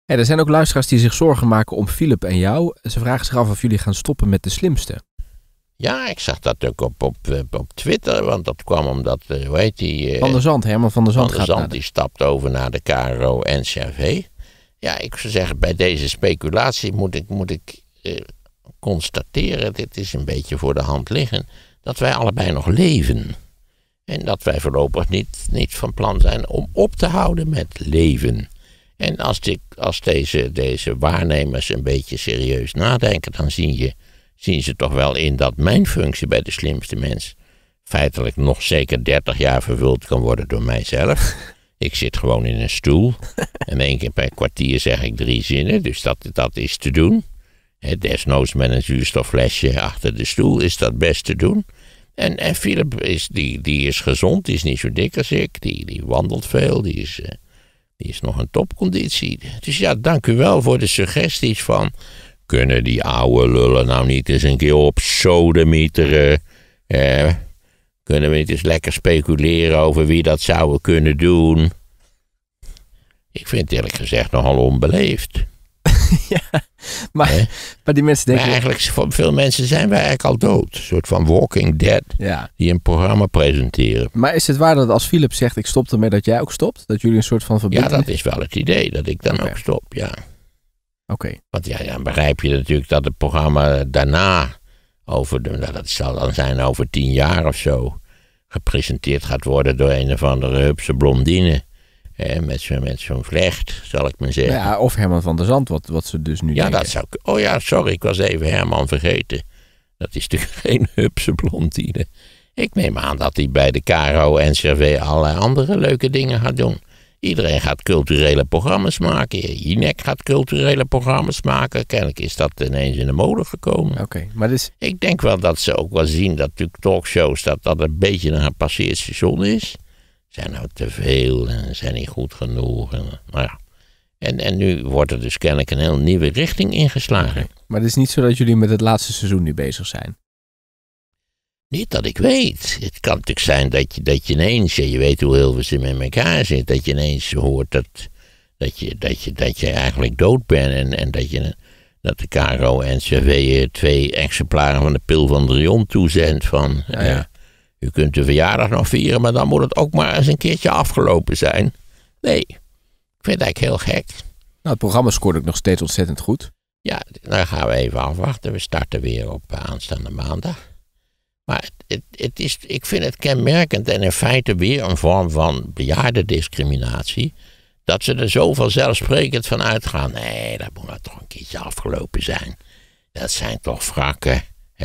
Hey, er zijn ook luisteraars die zich zorgen maken om Philip en jou. Ze vragen zich af of jullie gaan stoppen met De Slimste. Ja, ik zag dat ook op Twitter, want dat kwam omdat, hoe heet die? Van der Zand, Herman van der Zand. Van der Zand, die stapt over naar de KRO-NCRV. Ja, ik zou zeggen, bij deze speculatie moet ik constateren, dit is een beetje voor de hand liggen, dat wij allebei nog leven. En dat wij voorlopig niet van plan zijn om op te houden met leven. En als deze waarnemers een beetje serieus nadenken, dan zien ze toch wel in dat mijn functie bij De Slimste Mens feitelijk nog zeker 30 jaar vervuld kan worden door mijzelf. Ik zit gewoon in een stoel en 1 keer per kwartier zeg ik 3 zinnen, dus dat is te doen. Desnoods met een zuurstofflesje achter de stoel is dat best te doen. En Philip die is gezond, die is niet zo dik als ik, die wandelt veel, die is nog in topconditie. Dus ja, dank u wel voor de suggesties van, kunnen die oude lullen nou niet eens een keer op sodemieteren? Kunnen we niet eens lekker speculeren over wie dat zouden kunnen doen? Ik vind het eerlijk gezegd nogal onbeleefd. Ja, maar die mensen denken... Maar eigenlijk, voor veel mensen zijn wij eigenlijk al dood. Een soort van Walking Dead, die een programma presenteren. Maar is het waar dat als Philip zegt, ik stop ermee, dat jij ook stopt? Dat jullie een soort van verbinding... Ja, dat is wel het idee, dat ik dan ook stop, ja. Oké. Want ja, dan begrijp je natuurlijk dat het programma daarna, dat zal dan zijn over 10 jaar of zo, gepresenteerd gaat worden door een of andere hupse blondine. Met zo'n vlecht, zal ik maar zeggen. Ja, of Herman van der Zand, wat ze dus nu denken. Dat zou ik... Oh ja, sorry, ik was even Herman vergeten. Dat is natuurlijk geen hupse blondine. Ik neem aan dat hij bij de KRO-NCRV allerlei andere leuke dingen gaat doen. Iedereen gaat culturele programma's maken. Jinek gaat culturele programma's maken. Kennelijk is dat ineens in de mode gekomen. Oké, maar dus... Ik denk wel dat ze ook wel zien dat natuurlijk talkshows dat een beetje een gepasseerd station is. Zijn nou te veel en zijn niet goed genoeg. En nu wordt er dus kennelijk een heel nieuwe richting ingeslagen. Okay. Maar het is niet zo dat jullie met het laatste seizoen nu bezig zijn? Niet dat ik weet. Het kan natuurlijk zijn dat je ineens, je weet hoe heel ze met elkaar zit, dat je ineens hoort dat je eigenlijk dood bent en dat de KRO-NCRV je 2 exemplaren van de Pil van Drion toezendt van... U kunt de verjaardag nog vieren, maar dan moet het ook maar eens een keertje afgelopen zijn. Nee, ik vind het eigenlijk heel gek. Nou, het programma scoort ook nog steeds ontzettend goed. Ja, dan gaan we even afwachten. We starten weer op aanstaande maandag. Maar ik vind het kenmerkend en in feite weer een vorm van bejaardendiscriminatie, dat ze er zo vanzelfsprekend van uitgaan. Nee, dat moet nou toch een keertje afgelopen zijn. Dat zijn toch wrakken.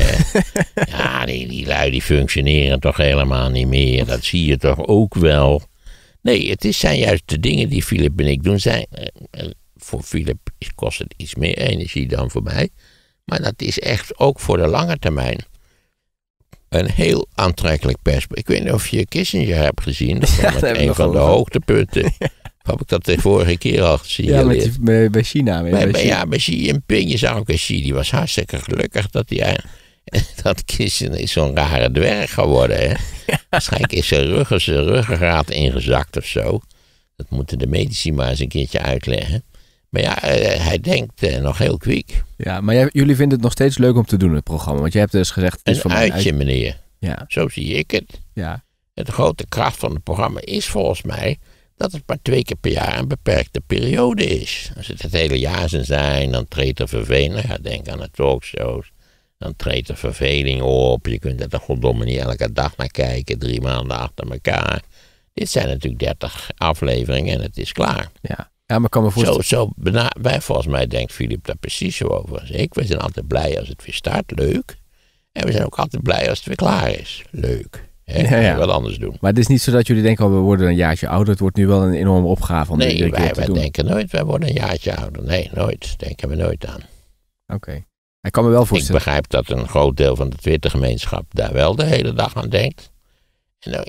Ja, die lui die functioneren toch helemaal niet meer. Dat zie je toch ook wel. Nee, zijn juist de dingen die Philip en ik doen. Voor Philip kost het iets meer energie dan voor mij. Maar dat is echt ook voor de lange termijn een heel aantrekkelijk perspectief. Ik weet niet of je Kissinger hebt gezien. Dat is een van de hoogtepunten. Heb ik dat de vorige keer al gezien? Ja, bij China. Bij Xi Jinping. Je zag ook Xi, die was hartstikke gelukkig dat Kissinger is zo'n rare dwerg geworden. Hè? Ja. Waarschijnlijk is zijn ruggengraat ingezakt of zo. Dat moeten de medici maar eens een keertje uitleggen. Maar ja, hij denkt nog heel kwiek. Ja, maar jullie vinden het nog steeds leuk om te doen, het programma. Want je hebt dus gezegd... Het is een uitje, meneer. Ja. Zo zie ik het. Ja. De grote kracht van het programma is volgens mij dat het maar 2 keer per jaar een beperkte periode is. Als het hele jaar zou zijn, dan treedt er verveling. Ja, denk aan de talkshows. Dan treedt er verveling op. Je kunt er toch goddomme niet elke dag naar kijken. 3 maanden achter elkaar. Dit zijn natuurlijk 30 afleveringen en het is klaar. Ja, maar kan me voorstellen... Wij volgens mij denkt Philip daar precies zo over als ik. We zijn altijd blij als het weer start. Leuk. En we zijn ook altijd blij als het weer klaar is. Leuk. Ja. Wat anders doen. Maar het is niet zo dat jullie denken, we worden een jaartje ouder. Het wordt nu wel een enorme opgave om dit keer te doen. Wij denken nooit, wij worden een jaartje ouder. Nee, nooit. Denken we nooit aan. Oké. Ik kan me wel voorstellen. Ik begrijp dat een groot deel van de Twittergemeenschap daar wel de hele dag aan denkt. En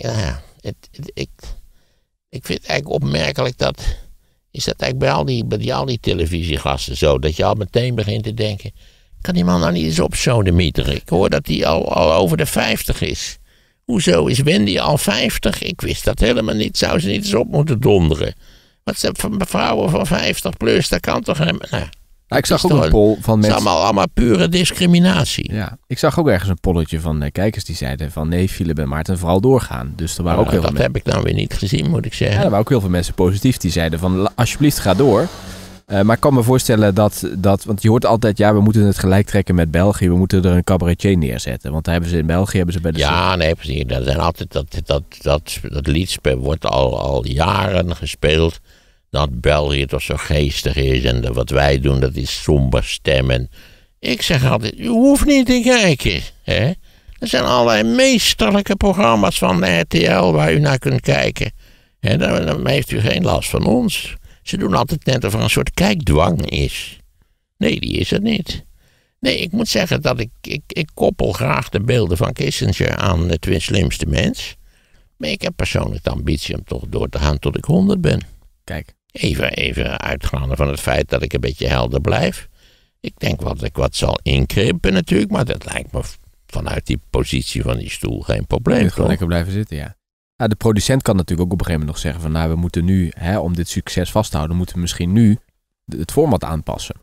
ik vind het eigenlijk opmerkelijk is dat eigenlijk bij al die televisiegasten zo, dat je al meteen begint te denken, kan die man nou niet eens op sodemieteren? Ik hoor dat hij al over de 50 is. Hoezo is Wendy al 50? Ik wist dat helemaal niet. Zou ze niet eens op moeten donderen? Wat zijn vrouwen van 50 plus, dat kan toch helemaal... Ik zag ook een poll van mensen... Het is allemaal pure discriminatie. Ja, ik zag ook ergens een polletje van kijkers die zeiden van nee, Philip en Maarten vooral doorgaan. Dus er waren ook heel veel heb ik dan weer niet gezien, moet ik zeggen. Ja, er waren ook heel veel mensen positief die zeiden van alsjeblieft ga door. Maar ik kan me voorstellen dat, want je hoort altijd, ja, we moeten het gelijk trekken met België. We moeten er een cabaretier neerzetten. Want daar hebben ze in België bij de... Ja, nee, precies. Dat zijn altijd, dat liedspel wordt al jaren gespeeld. Dat België toch zo geestig is en wat wij doen, dat is somber stemmen. Ik zeg altijd, u hoeft niet te kijken. Hè? Er zijn allerlei meesterlijke programma's van RTL waar u naar kunt kijken. En dan heeft u geen last van ons. Ze doen altijd net of er een soort kijkdwang is. Nee, die is er niet. Nee, ik moet zeggen dat ik koppel graag de beelden van Kissinger aan de slimste mens. Maar ik heb persoonlijk de ambitie om toch door te gaan tot ik 100 ben. Kijk. Even uitgaande van het feit dat ik een beetje helder blijf. Ik denk dat ik wat zal inkrimpen natuurlijk, maar dat lijkt me vanuit die positie van die stoel geen probleem. Je moet gewoon lekker blijven zitten, ja. De producent kan natuurlijk ook op een gegeven moment nog zeggen van we moeten nu, om dit succes vast te houden, moeten we misschien nu het format aanpassen.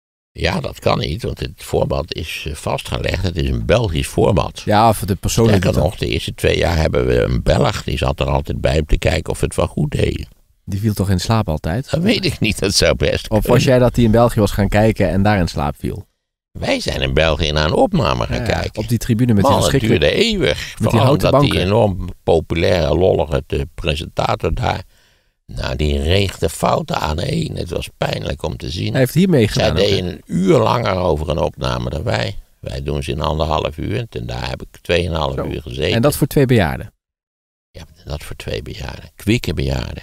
Ja, dat kan niet, want het format is vastgelegd. Het is een Belgisch format. Ja, voor de persoonlijke... Sterker nog, de eerste 2 jaar hebben we een Belg, die zat er altijd bij om te kijken of het wel goed deed. Die viel toch in slaap altijd? Dat weet ik niet, dat zou best kunnen. Of was jij dat hij in België was gaan kijken en daar in slaap viel? Wij zijn in België naar een opname gaan kijken. Op die tribune met die verschrikkelijke... Het duurde eeuwig. Met die houten banken. Die enorm populaire, lollige presentator daar... Nou, die reeg de fouten aan één. Het was pijnlijk om te zien. Hij heeft hier meegedaan. Zij deden een uur langer over een opname dan wij. Wij doen ze in 1,5 uur. En daar heb ik 2,5 uur gezeten. En dat voor 2 bejaarden? Ja, dat voor 2 bejaarden. Kwieke bejaarden.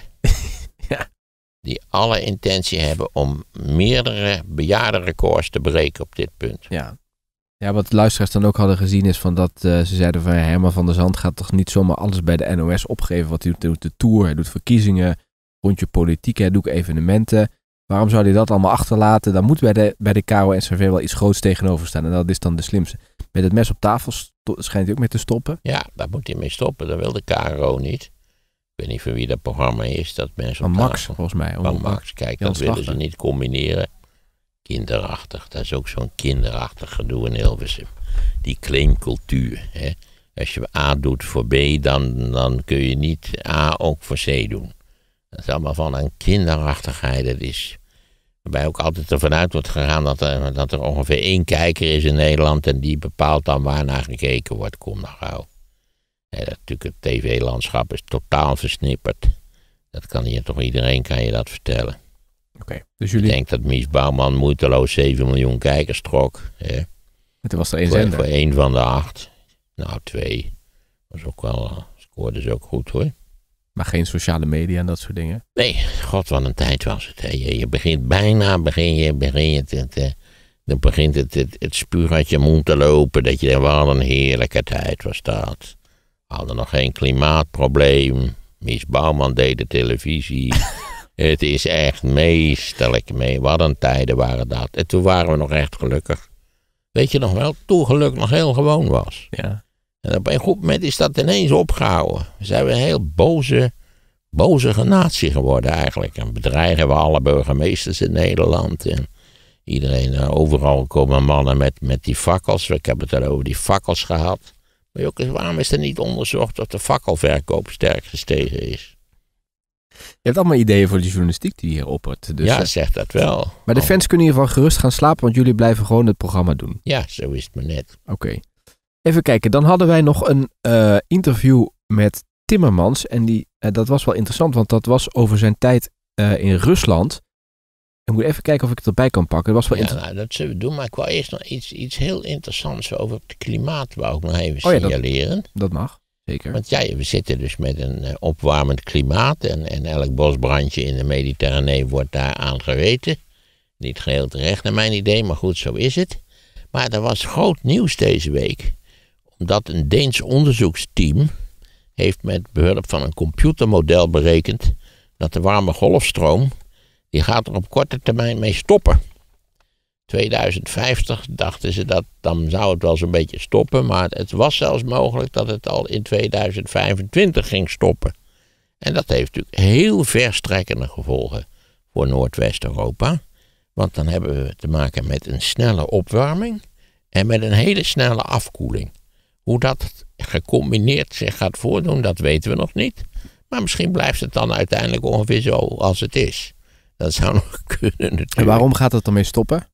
Ja. Die alle intentie hebben om meerdere bejaardenrecords te breken op dit punt. Ja. Ja, wat de luisteraars dan ook hadden gezien is van dat ze zeiden van Herman van der Zand gaat toch niet zomaar alles bij de NOS opgeven. Wat hij doet, de tour, hij doet verkiezingen, rondje politiek, hij doet evenementen. Waarom zou hij dat allemaal achterlaten? Dan moet bij de KRO-NCRV wel iets groots tegenover staan. En dat is dan de slimste. Met het mes op tafel schijnt hij ook mee te stoppen. Ja, daar moet hij mee stoppen. Dat wil de KRO niet. Ik weet niet van wie dat programma is, dat mes op van tafel. Max, volgens mij. Van Max, kijk, dat willen ze niet combineren. Kinderachtig, dat is ook zo'n kinderachtig gedoe in Hilversum. Die claimcultuur. Hè? Als je A doet voor B, dan kun je niet A ook voor C doen. Dat is allemaal van een kinderachtigheid. Dat is, waarbij ook altijd ervan uit wordt gegaan dat er ongeveer 1 kijker is in Nederland en die bepaalt dan waar naar gekeken wordt. Kom nou gauw. Natuurlijk, het tv-landschap is totaal versnipperd. Dat kan hier toch iedereen, kan je dat vertellen. Okay, dus jullie... Ik denk dat Mies Bouwman moeiteloos 7 miljoen kijkers trok. Hè? En toen was er 1 zender. Voor 1 van de 8. Nou, 2. Was ook wel, scoorde ze ook goed hoor. Maar geen sociale media en dat soort dingen? Nee, god wat een tijd was het. Hè? Je begint bijna, dan begint het spuug uit je mond te lopen. Dat je denkt, wat een heerlijke tijd was dat. We hadden nog geen klimaatprobleem. Mies Bouwman deed de televisie. Het is echt meesterlijk mee. Wat een tijden waren dat. En toen waren we nog echt gelukkig. Weet je nog wel, toen geluk nog heel gewoon was. Ja. En op een goed moment is dat ineens opgehouden. We zijn een heel boze natie geworden eigenlijk. En bedreigen we alle burgemeesters in Nederland. En iedereen, overal komen mannen met die fakkels. Ik heb het al over die fakkels gehad. Maar ook eens, waarom is er niet onderzocht of de fakkelverkoop sterk gestegen is? Je hebt allemaal ideeën voor de journalistiek die hier oppert. Dus, ja, zeg dat wel. Maar de fans kunnen hiervan gerust gaan slapen, want jullie blijven gewoon het programma doen. Ja, zo is het maar net. Oké. Even kijken, dan hadden wij nog een interview met Timmermans. En dat was wel interessant, want dat was over zijn tijd in Rusland. Ik moet even kijken of ik het erbij kan pakken. Dat was wel dat zullen we doen, maar ik wil eerst nog iets heel interessants over het klimaat wou ik nog even signaleren. Dat mag, zeker. Want we zitten dus met een opwarmend klimaat en elk bosbrandje in de Mediterranee wordt daar aan geweten. Niet geheel terecht naar mijn idee, maar goed, zo is het. Maar er was groot nieuws deze week, omdat een Deens onderzoeksteam heeft met behulp van een computermodel berekend dat de warme golfstroom, die gaat er op korte termijn mee stoppen. 2050 dachten ze dat, dan zou het wel zo'n beetje stoppen, maar het was zelfs mogelijk dat het al in 2025 ging stoppen. En dat heeft natuurlijk heel verstrekkende gevolgen voor Noordwest-Europa. Want dan hebben we te maken met een snelle opwarming en met een hele snelle afkoeling. Hoe dat gecombineerd zich gaat voordoen, dat weten we nog niet. Maar misschien blijft het dan uiteindelijk ongeveer zo als het is. Dat zou nog kunnen natuurlijk. En waarom gaat het ermee stoppen?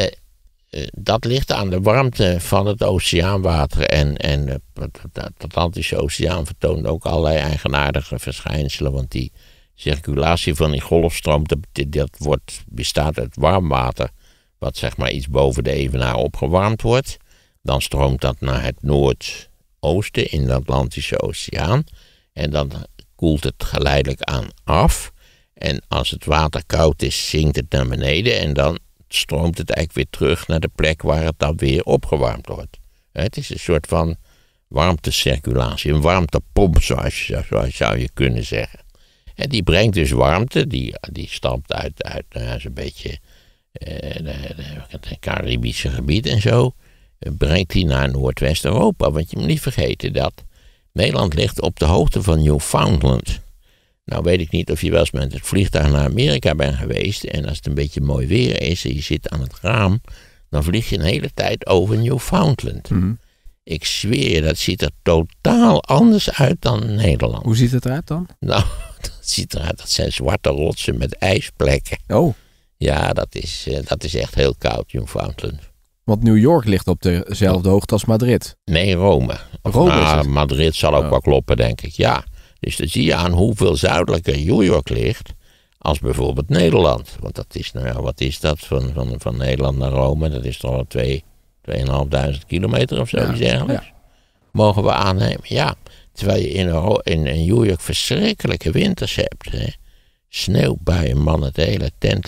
Dat ligt aan de warmte van het oceaanwater. En het Atlantische Oceaan vertoont ook allerlei eigenaardige verschijnselen. Want die circulatie van die golfstroom, bestaat uit warm water. Wat zeg maar iets boven de evenaar opgewarmd wordt. Dan stroomt dat naar het noordoosten in de Atlantische Oceaan. En dan koelt het geleidelijk aan af. En als het water koud is, zinkt het naar beneden. En dan stroomt het eigenlijk weer terug naar de plek waar het dan weer opgewarmd wordt. Het is een soort van warmtecirculatie. Een warmtepomp, zou je kunnen zeggen. En die brengt dus warmte. Die stamt uit zo'n beetje het Caribische gebied en zo. Brengt die naar Noordwest-Europa. Want je moet niet vergeten dat Nederland ligt op de hoogte van Newfoundland. Nou weet ik niet of je wel eens met het vliegtuig naar Amerika bent geweest. En als het een beetje mooi weer is en je zit aan het raam, dan vlieg je een hele tijd over Newfoundland. Mm-hmm. Ik zweer je, dat ziet er totaal anders uit dan Nederland. Hoe ziet het eruit dan? Nou, dat ziet eruit, dat zijn zwarte rotsen met ijsplekken. Oh. Ja, dat is echt heel koud, Newfoundland. Want New York ligt op dezelfde hoogte als Madrid. Nee, Rome. Madrid zal ook wel kloppen, denk ik. Ja, dus dan zie je aan hoeveel zuidelijker New York ligt als bijvoorbeeld Nederland. Want dat is, nou ja, wat is dat van Nederland naar Rome? Dat is toch al 2.500 kilometer of zo, dergelijks. Ja. Mogen we aannemen, ja. Terwijl je in New York verschrikkelijke winters hebt. Hè. Sneeuwbuien, man, het hele tent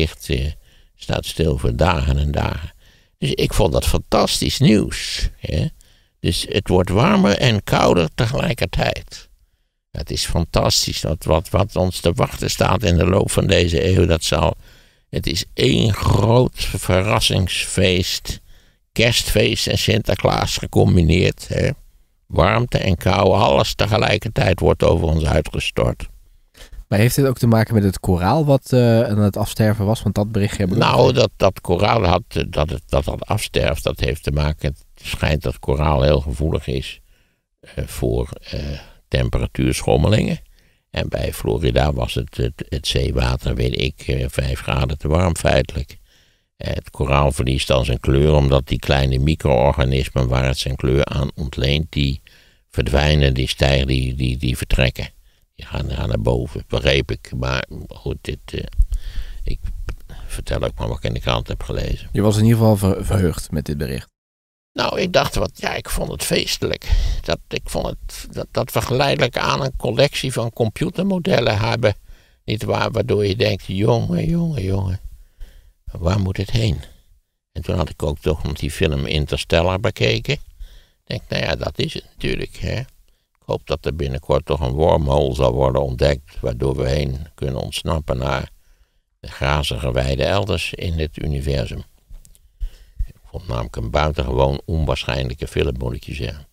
staat stil voor dagen en dagen. Dus ik vond dat fantastisch nieuws. Hè? Dus het wordt warmer en kouder tegelijkertijd. Het is fantastisch. Wat ons te wachten staat in de loop van deze eeuw. Het is één groot verrassingsfeest. Kerstfeest en Sinterklaas gecombineerd. Hè? Warmte en kou, alles tegelijkertijd wordt over ons uitgestort. Maar heeft dit ook te maken met het koraal wat aan het afsterven was? Want dat berichtje hebben we... Nou, dat koraal dat afsterft, dat heeft te maken... Het schijnt dat koraal heel gevoelig is voor temperatuurschommelingen. En bij Florida was het zeewater, weet ik, 5 graden te warm feitelijk. Het koraal verliest dan zijn kleur omdat die kleine micro-organismen waar het zijn kleur aan ontleent, die verdwijnen, die stijgen, die vertrekken. Die gaan naar boven, begreep ik. Maar goed, ik vertel ook maar wat ik in de krant heb gelezen. Je was in ieder geval verheugd met dit bericht. Nou, ik dacht, ik vond het feestelijk. Ik vond dat we geleidelijk aan een collectie van computermodellen hebben. Niet waar, waardoor je denkt, jongen, waar moet het heen? En toen had ik ook toch nog die film Interstellar bekeken. Ik denk, nou ja, dat is het natuurlijk, hè. Ik hoop dat er binnenkort toch een wormhole zal worden ontdekt, waardoor we heen kunnen ontsnappen naar de grazige weiden elders in het universum. Ik vond namelijk een buitengewoon onwaarschijnlijke film, moet ik je zeggen.